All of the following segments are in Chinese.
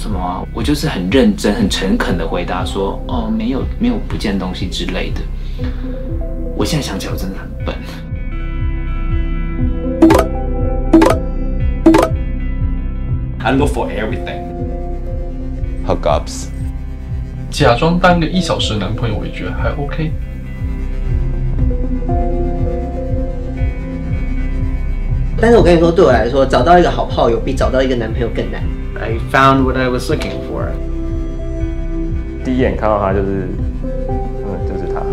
什么啊？我就是很认真、很诚恳的回答说，哦，没有不见东西之类的。我现在想起来，我真的很笨。 I look for everything. Hookups. 假装当个1小时的男朋友，我也觉得还 OK。 但是我跟你说，对我来说，找到一个好炮友比找到一个男朋友更难。 I found what I was looking for. 第一眼看到他就是，就是他。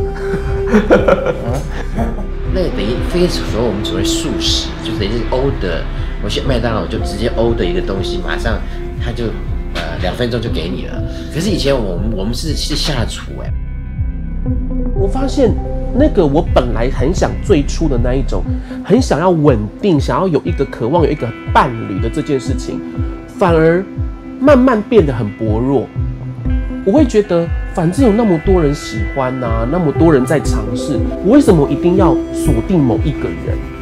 那个等于非所谓我们所谓速食，就等于是 order。我去麦当劳就直接 order 一个东西，马上他就2分钟就给你了。可是以前我们是下厨哎。 我发现那个我本来很想最初的那一种，很想要稳定，想要有一个渴望有一个伴侣的这件事情，反而慢慢变得很薄弱。我会觉得，反正有那么多人喜欢啊，那么多人在尝试，我为什么一定要锁定某一个人？